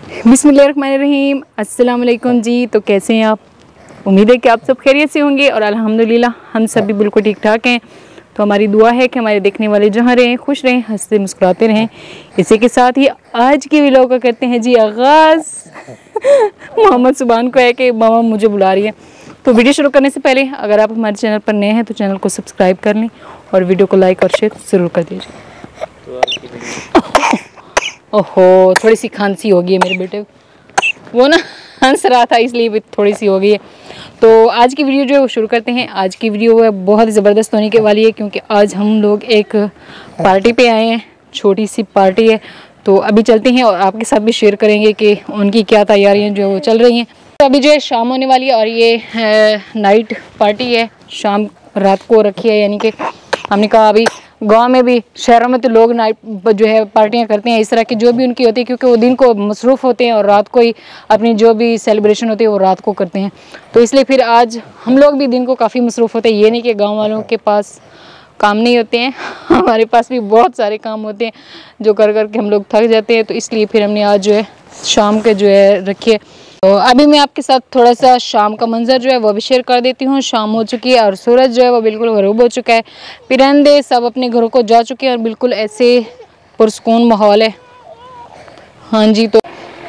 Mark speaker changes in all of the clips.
Speaker 1: बिस्मिल्लाहिर्रहमानिर्रहीम, अस्सलाम वालेकुम जी। तो कैसे हैं आप? उम्मीद है कि आप सब खैरियत से होंगे और अल्हम्दुलिल्लाह हम सब भी बिल्कुल ठीक ठाक हैं। तो हमारी दुआ है कि हमारे देखने वाले जहाँ रहें खुश रहें, हंसते मुस्कुराते रहें। इसी के साथ ही आज की व्लॉग का करते हैं जी आगाज़। मोहम्मद सुबान को है कि मामा मुझे बुला रही है। तो वीडियो शुरू करने से पहले अगर आप हमारे चैनल पर नए हैं तो चैनल को सब्सक्राइब कर लें और वीडियो को लाइक और शेयर ज़रूर कर दीजिए। ओहो, थोड़ी सी खांसी हो गई है मेरे बेटे को, वो ना हंस रहा था इसलिए भी थोड़ी सी हो गई है। तो आज की वीडियो जो है वो शुरू करते हैं। आज की वीडियो बहुत ज़बरदस्त होने के वाली है क्योंकि आज हम लोग एक पार्टी पे आए हैं, छोटी सी पार्टी है। तो अभी चलते हैं और आपके साथ भी शेयर करेंगे कि उनकी क्या तैयारियां जो है वो चल रही हैं। तो अभी जो है शाम होने वाली है और ये नाइट पार्टी है, शाम रात को रखी है। यानी कि हमने कहा अभी गांव में भी शहरों में तो लोग नाइट जो है पार्टियां करते हैं इस तरह की जो भी उनकी होती है, क्योंकि वो दिन को मसरूफ़ होते हैं और रात को ही अपनी जो भी सेलिब्रेशन होती है वो रात को करते हैं। तो इसलिए फिर आज हम लोग भी दिन को काफ़ी मसरूफ़ होते हैं। ये नहीं कि गांव वालों के पास काम नहीं होते हैं, हमारे पास भी बहुत सारे काम होते हैं जो कर कर के हम लोग थक जाते हैं। तो इसलिए फिर हमने आज जो है शाम के जो है रखिए। तो अभी मैं आपके साथ थोड़ा सा शाम का मंजर जो है वो भी शेयर कर देती हूँ। शाम हो चुकी है और सूरज जो है वो बिल्कुल गरूब हो चुका है। परिंदे सब अपने घरों को जा चुके हैं और बिल्कुल ऐसे पुरसकून माहौल है। हाँ जी, तो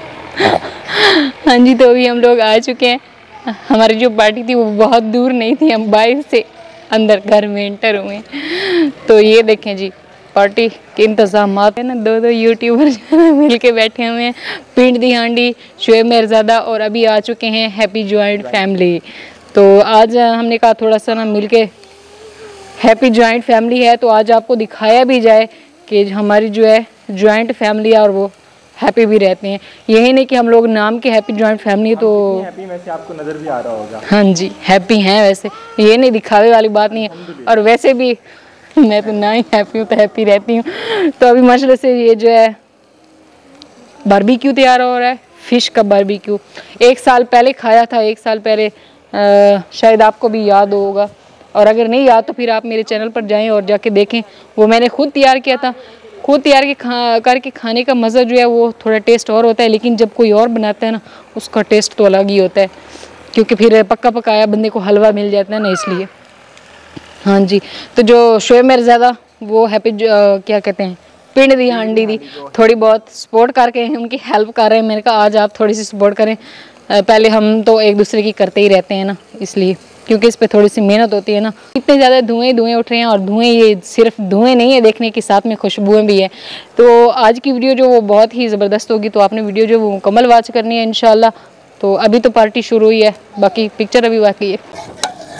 Speaker 1: अभी हम लोग आ चुके हैं। हमारी जो पार्टी थी वो बहुत दूर नहीं थी, हम बाहर से अंदर घर में एंटर हुए। तो ये देखें जी पार्टी के इंतजाम है ना, दो यूट्यूबर मिल के बैठे हुए हैं। पिंड दी हांडी, शुएब मिर्ज़ादा और अभी आ चुके हैं हैप्पी जॉइंट फैमिली। तो आज हमने कहा थोड़ा सा ना मिल के हैप्पी जॉइंट फैमिली है तो आज आपको दिखाया भी जाए कि हमारी जो है जॉइंट फैमिली है और वो हैप्पी भी रहते हैं। यही नहीं कि हम लोग नाम के हैप्पी जॉइंट फैमिली तो
Speaker 2: हैप्पी वैसे आपको नज़र भी आ रहा होगा।
Speaker 1: हाँ जी, हैप्पी हैं वैसे, ये नहीं दिखावे वाली बात नहीं है। और वैसे भी मैं तो ना ही हैप्पी हूँ तो हैप्पी रहती हूँ। तो अभी माशाल्लाह से ये जो है बारबेक्यू तैयार हो रहा है, फ़िश का बारबेक्यू। 1 साल पहले खाया था, 1 साल पहले शायद आपको भी याद होगा, और अगर नहीं याद तो फिर आप मेरे चैनल पर जाएं और जाके देखें। वो मैंने खुद तैयार किया था। खुद तैयार करके खाने का मज़ा जो है वो थोड़ा टेस्ट और होता है, लेकिन जब कोई और बनाता है ना उसका टेस्ट तो अलग ही होता है, क्योंकि फिर पक्का पकाया बंदे को हलवा मिल जाता है ना, इसलिए। हाँ जी, तो जो शुएब मिर्ज़ादा वो हैप्पी क्या कहते हैं पिंड दी हांडी दी थोड़ी बहुत सपोर्ट करके उनकी हेल्प कर रहे हैं। मैंने कहा आज आप थोड़ी सी सपोर्ट करें। पहले हम तो एक दूसरे की करते ही रहते हैं ना, इसलिए, क्योंकि इस पे थोड़ी सी मेहनत होती है ना। इतने ज़्यादा धुएं उठ रहे हैं और धुएं ये सिर्फ धुएं नहीं है देखने के, साथ में खुशबुएं भी है। तो आज की वीडियो जो वो बहुत ही ज़बरदस्त होगी, तो आपने वीडियो जो वो मुकम्मल वॉच करनी है इंशाल्लाह। तो अभी तो पार्टी शुरू हुई है, बाकी पिक्चर अभी बाकी है।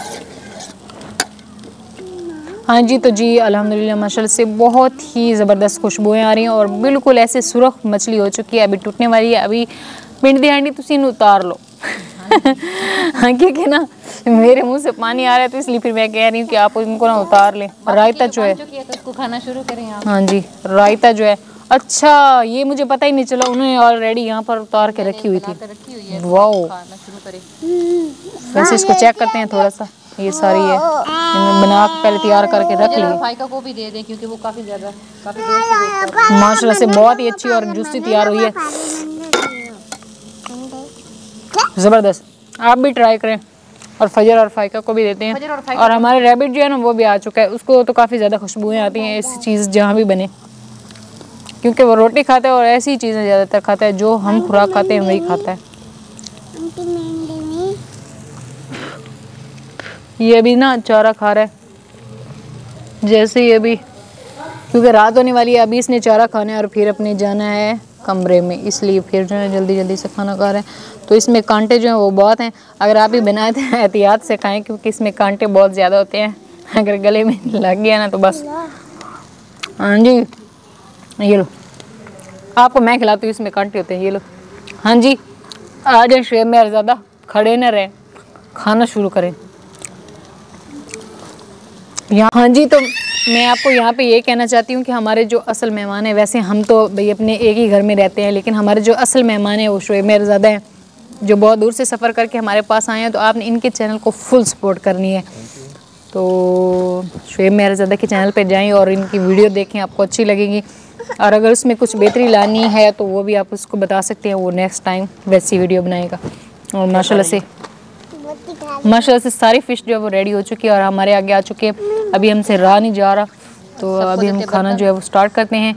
Speaker 1: हाँ जी, तो जी अल्हम्दुलिल्लाह माशाल्लाह से बहुत ही ज़बरदस्त खुशबुएं आ रही हैं और बिल्कुल ऐसे सुरख मछली हो चुकी है, अभी टूटने वाली है। अभी पिंड दी हांडी तुसी उतार लो। हाँ, क्योंकि ना मेरे मुंह से पानी आ रहा है, तो इसलिए फिर मैं कह रही हूँ कि आप उनको ना उतार लें। रायता जो है
Speaker 3: तो खाना शुरू करें आप।
Speaker 1: हाँ जी, रायता जो है, अच्छा ये मुझे पता ही नहीं चला, उन्होंने ऑलरेडी यहाँ पर उतार के रखी हुई थी। वाओ, वैसे इसको चेक करते हैं थोड़ा सा। ये सारी है बना के पहले तैयार करके रख ली।
Speaker 3: फाइका को भी दे दें क्योंकि वो काफ़ी देर से
Speaker 1: माशाल्लाह से बहुत ही अच्छी और जूसी तैयार हुई है, ज़बरदस्त। आप भी ट्राई करें और फजर और फाइका को भी देते हैं। और हमारे रैबिट जो है ना वो भी आ चुका है, उसको तो काफ़ी ज़्यादा खुशबुएं आती हैं ऐसी चीज़ जहाँ भी बने, क्योंकि वो रोटी खाता है और ऐसी चीज़ें ज़्यादातर खाता है, जो हम खुराक खाते हैं वही खाता है। ये अभी ना चारा खा रहा है, जैसे ही अभी क्योंकि रात होने वाली है, अभी इसने चारा खाना है और फिर अपने जाना है कमरे में, इसलिए फिर जो है जल्दी जल्दी से खाना खा रहे हैं। तो इसमें कांटे जो हैं वो बहुत हैं, अगर आप ही बनाए तो एहतियात से खाएं क्योंकि इसमें कांटे बहुत ज़्यादा होते हैं, अगर गले में लग गया ना तो बस। हाँ जी, ये लो, आपको मैं खिलाती हूँ, इसमें कांटे होते हैं, ये लो। हाँ जी, आ जाए शुएब मिर्ज़ादा, खड़े न रहें, खाना शुरू करें यहाँ। हाँ जी, तो मैं आपको यहाँ पे ये कहना चाहती हूँ कि हमारे जो असल मेहमान हैं, वैसे हम तो भाई अपने एक ही घर में रहते हैं, लेकिन हमारे जो असल मेहमान हैं वो शुएब मिर्ज़ादा हैं, जो बहुत दूर से सफ़र करके हमारे पास आए हैं। तो आपने इनके चैनल को फुल सपोर्ट करनी है। तो शुएब मिर्ज़ादा के चैनल पे जाएं और इनकी वीडियो देखें, आपको अच्छी लगेगी। और अगर उसमें कुछ बेहतरी लानी है तो वो भी आप उसको बता सकते हैं, वो नेक्स्ट टाइम वैसी वीडियो बनाएगा। और माशाल्लाह से सारी फ़िश जो है वो रेडी हो चुकी है और हमारे आगे आ चुके हैं। अभी हमसे रहा नहीं जा रहा, तो अभी हम खाना जो है वो स्टार्ट करते हैं।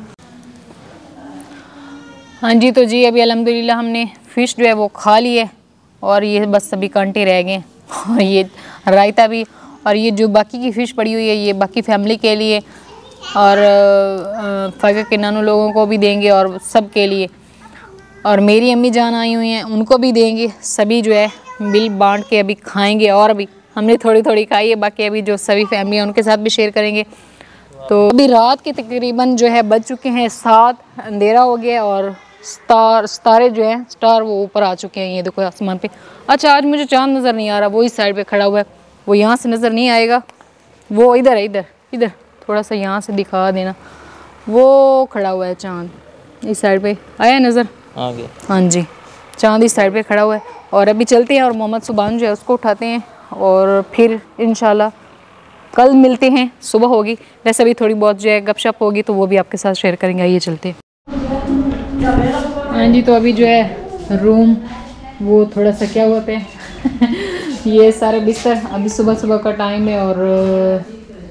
Speaker 1: हाँ जी, तो जी अभी अल्हम्दुलिल्लाह हमने फ़िश जो है वो खा ली है और ये बस अभी कांटे रह गए और ये रायता भी, और ये जो बाकी की फ़िश पड़ी हुई है ये बाकी फैमिली के लिए और फ़ायका के नानू लोगों को भी देंगे और सब के लिए, और मेरी अम्मी जान आई हुई हैं उनको भी देंगे। सभी जो है मिल बांट के अभी खाएंगे, और अभी हमने थोड़ी थोड़ी खाई है, बाकी अभी जो सभी फैमिली हैं उनके साथ भी शेयर करेंगे। तो अभी रात के तकरीबन जो है बज चुके हैं 7, अंधेरा हो गया और सितारे जो हैं स्टार वो ऊपर आ चुके हैं। ये देखो आसमान पे। अच्छा, आज मुझे चांद नज़र नहीं आ रहा, वो इस साइड पे खड़ा हुआ है, वो यहाँ से नज़र नहीं आएगा, वो इधर है, इधर थोड़ा सा यहाँ से दिखा देना, वो खड़ा हुआ है चांद इस साइड पे, आया नज़र आ गया। हाँ जी, चांद इस साइड पे खड़ा हुआ है। और अभी चलते हैं और मोहम्मद सुबान जो है उसको उठाते हैं और फिर इंशाल्लाह कल मिलते हैं, सुबह होगी। वैसे भी थोड़ी बहुत जो है गपशप होगी तो वो भी आपके साथ शेयर करेंगे। आइए चलते हैं। हाँ जी, तो अभी जो है रूम वो थोड़ा सा क्या होते हैं ये सारे बिस्तर, अभी सुबह सुबह का टाइम है और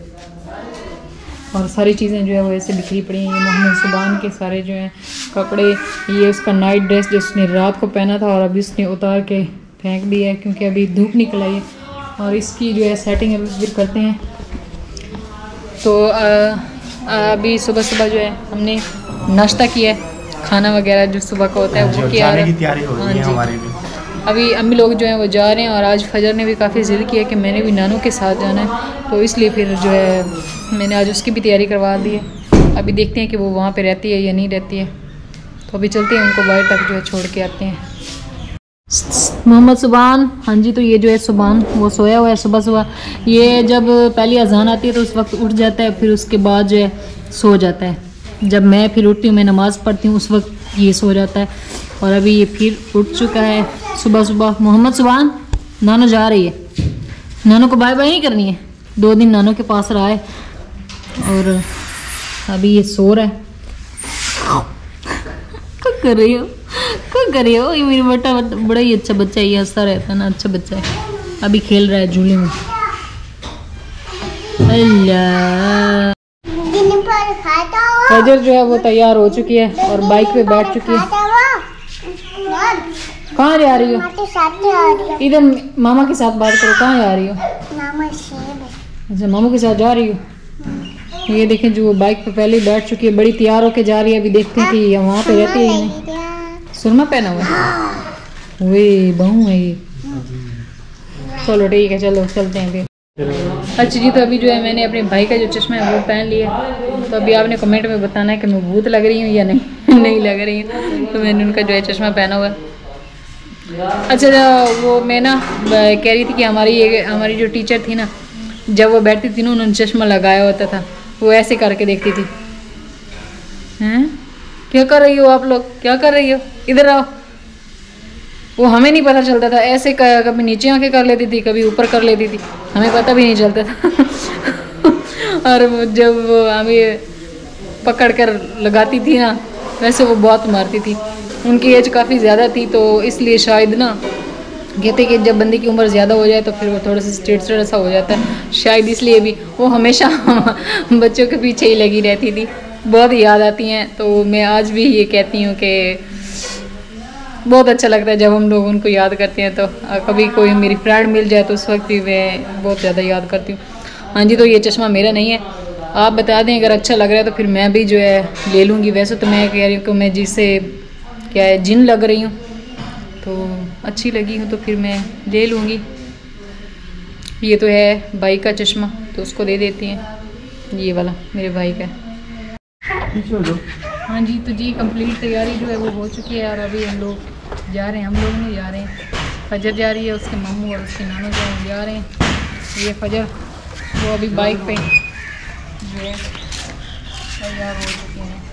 Speaker 1: सारी चीज़ें जो है वो ऐसे बिखरी पड़ी हैं। ये मोहम्मद सुबान के सारे जो हैं कपड़े, ये उसका नाइट ड्रेस जो उसने रात को पहना था और अभी उसने उतार के फेंक दिया है क्योंकि अभी धूप निकल आई है, और इसकी जो है सेटिंग अभी फिर करते हैं। तो अभी सुबह सुबह जो है हमने नाश्ता किया है, खाना वगैरह जो सुबह का होता है वो किया।
Speaker 2: जाने की तैयारी हो रही है हमारी भी।
Speaker 1: अभी अम्मी लोग जो हैं वो जा रहे हैं और आज फजर ने भी काफ़ी ज़िद किया कि मैंने भी नानू के साथ जाना है, तो इसलिए फिर जो है मैंने आज उसकी भी तैयारी करवा दी है। अभी देखते हैं कि वो वहाँ पे रहती है या नहीं रहती है, तो अभी चलते हैं उनको बाहर तक जो है छोड़ के आते हैं। मोहम्मद सुबान, हाँ जी, तो ये जो है सुबान वो सोया हुआ है सुबह सुबह। ये जब पहली अजान आती है तो उस वक्त उठ जाता है, फिर उसके बाद जो है सो जाता है। जब मैं फिर उठती हूँ, मैं नमाज़ पढ़ती हूँ, उस वक्त ये सो जाता है। और अभी ये फिर उठ चुका है सुबह सुबह। मोहम्मद सुबान, नानो जा रही है, नानो को बाय बाय नहीं करनी है। 2 दिन नानो के पास रहा है और अभी ये सो रहा है। क्या कर रही हो, क्या कर रही हो? ये मेरी बेटा बड़ा ही अच्छा बच्चा है, ये हंसता रहता है ना, अच्छा बच्चा है। अभी खेल रहा है झूले में। अल्लाह, फजर जो है वो तैयार हो चुकी है और बाइक पे बैठ चुकी है। कहाँ जा रही हो? इधर मामा के साथ बात करो। कहाँ जा रही हो? अच्छा, मामू के साथ जा रही हो। ये देखें जो बाइक पे पहले ही बैठ चुकी है, बड़ी तैयार होके जा रही है। अभी देखते हैं कि वहाँ पे रहती है या नहीं। सुरमा पहना हुआ है, वे बहू है ये। चलो ठीक है, चलो चलते हैं फिर। अच्छा जी, तो अभी जो है मैंने अपने भाई का जो चश्मा है वो पहन लिया। तो अभी आपने कमेंट में बताना है कि मैं भूत लग रही हूँ या नहीं नहीं लग रही हूँ। तो मैंने उनका जो है चश्मा पहना हुआ है। अच्छा, वो मैं ना कह रही थी कि हमारी जो टीचर थी ना, जब वो बैठती थी ना उन्होंने चश्मा लगाया होता था, वो ऐसे करके देखती थी। हैं, क्या कर रही हो आप लोग, क्या कर रही हो, इधर आओ। वो हमें नहीं पता चलता था, ऐसे कभी नीचे आके कर लेती थी, कभी ऊपर कर लेती थी, हमें पता भी नहीं चलता था। और जब हमें पकड़ कर लगाती थी ना, वैसे वो बहुत मारती थी। उनकी एज काफ़ी ज़्यादा थी, तो इसलिए शायद ना कहते कि जब बंदे की उम्र ज़्यादा हो जाए तो फिर वो थोड़ा सा स्टेट सा हो जाता है, शायद इसलिए भी वो हमेशा बच्चों के पीछे ही लगी रहती थी। बहुत याद आती हैं। तो मैं आज भी ये कहती हूँ कि बहुत अच्छा लगता है जब हम लोग उनको याद करते हैं। तो कभी कोई मेरी फ्रेंड मिल जाए तो उस वक्त भी मैं बहुत ज़्यादा याद करती हूँ। हाँ जी, तो ये चश्मा मेरा नहीं है, आप बता दें अगर अच्छा लग रहा है तो फिर मैं भी जो है ले लूँगी। वैसे तो मैं कह रही हूँ कि मैं जिससे क्या है जिन लग रही हूँ, तो अच्छी लगी हूँ तो फिर मैं ले लूँगी। ये तो है भाई का चश्मा, तो उसको दे देती हैं। ये वाला मेरे भाई का है। हाँ जी, तो जी कंप्लीट तैयारी जो है वो हो चुकी है और अभी हम लोग जा रहे हैं। हम लोग नहीं जा रहे हैं, फजर जा रही है, उसके मामू और उसके नाना जो जा रहे हैं। ये फजर वो अभी बाइक पे जो है तैयार हो चुके हैं।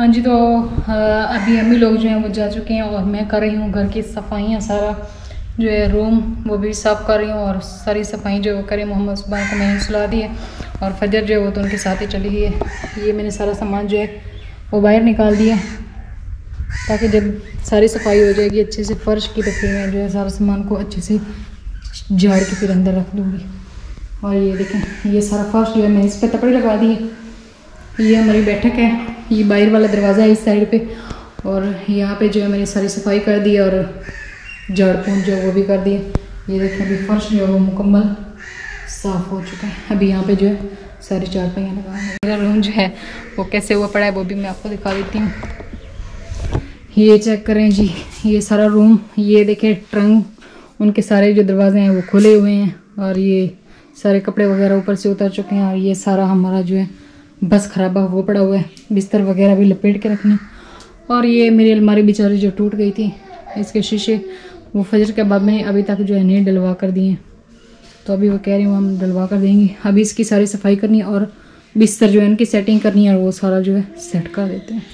Speaker 1: जी, तो अभी अम्मी लोग जो हैं वो जा चुके हैं और मैं कर रही हूँ घर की सफाइयाँ, सारा जो है रूम वो भी साफ़ कर रही हूँ और सारी सफाई जो करें मोहम्मद सुबहान को मैंने सुला दी है और फजर जो है वो तो उनके साथ ही चली गई है। ये मैंने सारा सामान जो है वो बाहर निकाल दिया ताकि जब सारी सफाई हो जाएगी अच्छे से फ़र्श की, तो फिर मैं जो है सारा सामान को अच्छे से झाड़ के फिर अंदर रख दूँगी। और ये देखें, ये सारा फर्श जो है मैं इस पर तपड़ी लगा दी है। ये हमारी बैठक है, ये बाहर वाला दरवाज़ा है इस साइड पे, और यहाँ पे जो है मैंने सारी सफाई कर दी और झाड़ पूंछ जो है वो भी कर दिए। ये देखें अभी फर्श जो है वो मुकम्मल साफ़ हो चुका है। अभी यहाँ पे जो है सारी चारपाइयाँ लगा है। मेरा रूम जो है वो कैसे हुआ पड़ा है वो भी मैं आपको दिखा देती हूँ। ये चेक करें जी, ये सारा रूम, ये देखें ट्रंक, उनके सारे जो दरवाजे हैं वो खुले हुए हैं और ये सारे कपड़े वगैरह ऊपर से उतर चुके हैं और ये सारा हमारा जो है बस खराबा वो पड़ा हुआ है, बिस्तर वगैरह भी लपेट के रखनी। और ये मेरी अलमारी बेचारी जो टूट गई थी, इसके शीशे वो फजर के बाद मैंने अभी तक जो है नहीं डलवा कर दिए हैं, तो अभी वो कह रही हूँ हम डलवा कर देंगे। अभी इसकी सारी सफाई करनी है और बिस्तर जो है इनकी सेटिंग करनी है और वो सारा जो है सेट कर देते हैं।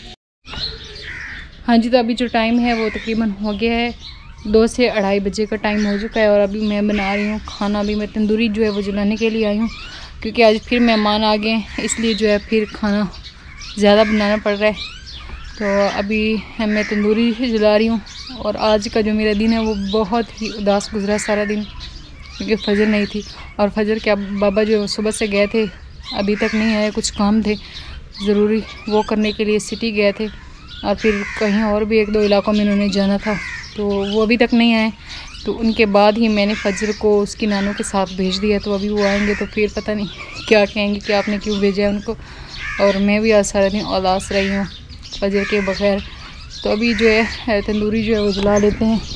Speaker 1: हाँ जी, तो अभी जो टाइम है वो तकरीबन हो गया है, 2 से 2:30 बजे का टाइम हो चुका है और अभी मैं बना रही हूँ खाना। अभी मैं तंदूरी जो है वो जलाने के लिए आई हूँ क्योंकि आज फिर मेहमान आ गए हैं, इसलिए जो है फिर खाना ज़्यादा बनाना पड़ रहा है। तो अभी मैं तंदूरी जला रही हूँ और आज का जो मेरा दिन है वो बहुत ही उदास गुजरा सारा दिन, क्योंकि फजर नहीं थी और फजर के बाबा जो सुबह से गए थे अभी तक नहीं आए, कुछ काम थे ज़रूरी, वो करने के लिए सिटी गए थे और फिर कहीं और भी 1-2 इलाकों में उन्होंने जाना था, तो वो अभी तक नहीं आए। तो उनके बाद ही मैंने फजर को उसकी नानों के साथ भेज दिया, तो अभी वो आएंगे तो फिर पता नहीं क्या कहेंगे कि आपने क्यों भेजा है उनको। और मैं भी आज सारा दिन उदास रही हूँ फजर के बगैर। तो अभी जो है तंदूरी जो है वो जला लेते हैं।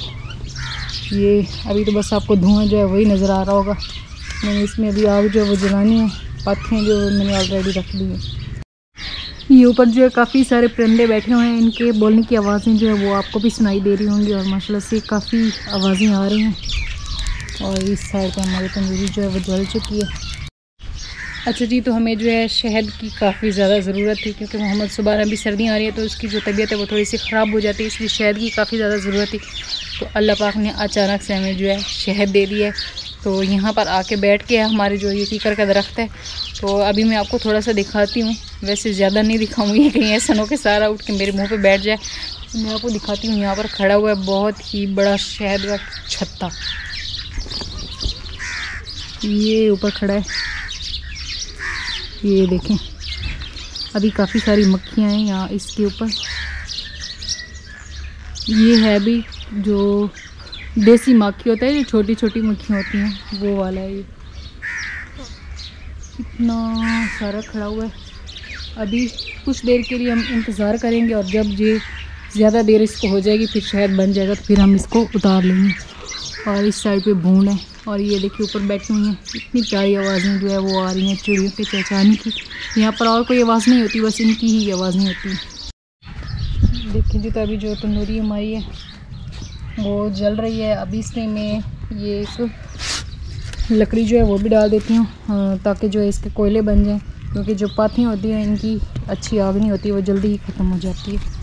Speaker 1: ये अभी तो बस आपको धुआं जो है वही नज़र आ रहा होगा, मैंने इसमें अभी आग जो है वो जलानी है, पाथियाँ जो मैंने ऑलरेडी रख दी है। ये ऊपर जो है काफ़ी सारे परिंदे बैठे हुए हैं, इनके बोलने की आवाज़ें जो है वो आपको भी सुनाई दे रही होंगी और माशाल्लाह से काफ़ी आवाज़ें आ रही हैं। और इस साइड पे हमारी तंदूरी जो है वो जल चुकी है। अच्छा जी, तो हमें जो है शहद की काफ़ी ज़्यादा ज़रूरत थी क्योंकि मोहम्मद सुबहान अभी सर्दियाँ आ रही है तो उसकी जो तबीयत है वो थोड़ी सी ख़राब हो जाती है, इसलिए शहद की काफ़ी ज़्यादा ज़रूरत थी। तो अल्लाह पाक ने अचानक से हमें जो है शहद दे दिया है। तो यहाँ पर आके बैठ के हमारे जो ये कीकर का दरख्त है, तो अभी मैं आपको थोड़ा सा दिखाती हूँ, वैसे ज़्यादा नहीं दिखाऊंगी कहीं ऐसा ना हो कि सारा उठ के मेरे मुंह पे बैठ जाए। तो मैं आपको दिखाती हूँ, यहाँ पर खड़ा हुआ है बहुत ही बड़ा शहद का छत्ता, ये ऊपर खड़ा है, ये देखें अभी काफ़ी सारी मक्खियाँ हैं यहाँ इसके ऊपर। ये है भी जो देसी मक्खी होता है, जो छोटी छोटी मक्खियाँ होती हैं वो वाला है। ये इतना सारा खड़ा हुआ है। अभी कुछ देर के लिए हम इंतज़ार करेंगे और जब ये ज़्यादा देर इसको हो जाएगी फिर शहद बन जाएगा तो फिर हम इसको उतार लेंगे। और इस साइड पे भून है और ये देखिए ऊपर बैठी हुई हैं, इतनी प्यारी आवाज़ें जो है वो आ रही हैं चिड़ियों के चहचहाने की। यहाँ पर और कोई आवाज़ नहीं होती, बस इनकी ही आवाज़ें होती हैं। देखिए जी, तो अभी जो तंदूरी हमारी है वो जल रही है। अभी इसमें मैं ये एक लकड़ी जो है वो भी डाल देती हूँ ताकि जो है इसके कोयले बन जाएं, क्योंकि जो पाथियाँ होती हैं इनकी अच्छी आग नहीं होती, वो जल्दी ही ख़त्म हो जाती है।